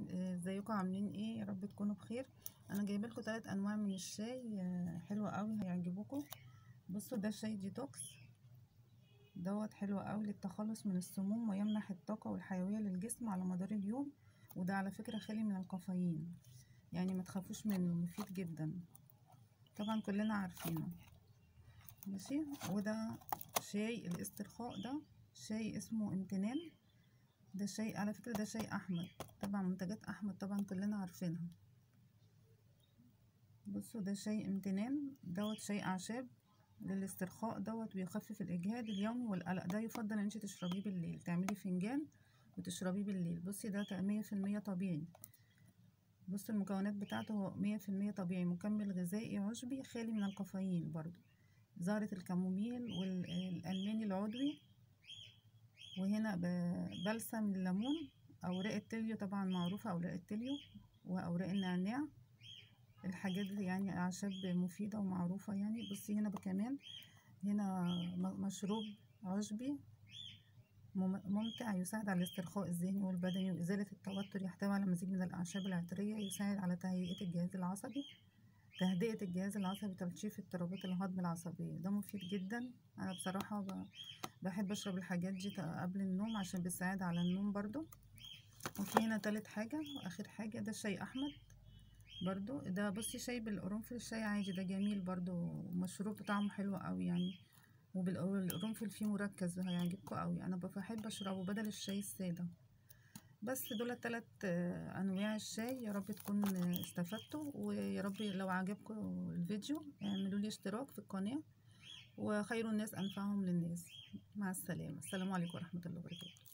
ازيكم عاملين ايه؟ يا رب تكونوا بخير. انا جايبه لكم 3 انواع من الشاي حلوه قوي هيعجبوكم. بصوا ده شاي ديتوكس دوت حلو قوي للتخلص من السموم ويمنح الطاقه والحيويه للجسم على مدار اليوم. وده على فكره خالي من الكافيين، يعني ما تخافوش منه، مفيد جدا طبعا كلنا عارفينه. ماشي. وده شاي الاسترخاء، ده شاي اسمه امتنان. ده شاي على فكرة، ده شاي أحمد، طبعا منتجات أحمد طبعا كلنا عارفينها. بصوا ده شاي امتنان دوت شاي أعشاب للاسترخاء دوت، بيخفف الإجهاد اليومي والقلق. ده يفضل ان انت تشربيه بالليل، تعملي فنجان وتشربيه بالليل. بصي ده 100% طبيعي. بصوا المكونات بتاعته 100% طبيعي، مكمل غذائي عشبي خالي من الكافيين، برضو زهرة الكموميل والألماني العضوي، وهنا بلسم الليمون، اوراق التليو طبعا معروفة، اوراق التليو واوراق النعناع. الحاجات دي يعني اعشاب مفيدة ومعروفة يعني. بصي هنا كمان هنا مشروب عشبي ممتع، يساعد على الاسترخاء الذهني والبدني وازالة التوتر. يحتوي على مزيج من الاعشاب العطرية، يساعد على تهدئة الجهاز العصبي، تنشيف اضطرابات الهضم العصبية. ده مفيد جدا. انا بصراحة بحب اشرب الحاجات دي قبل النوم عشان بتساعد على النوم برضو. وفي هنا تالت حاجة واخر حاجة، ده شاي احمد برضو. ده بصي شاي بالقرنفل، الشاي عادي ده جميل برضو، مشروب طعمه حلو قوي يعني. وبالقرنفل فيه مركز هيعجبكم قوي، انا بحب اشربه بدل الشاي الساده. بس دول 3 انواع الشاي. يا رب تكون استفدتوا، ويا رب لو عجبكم الفيديو اعملوا لي اشتراك في القناه، وخير الناس انفعهم للناس. مع السلامه، السلام عليكم ورحمه الله وبركاته.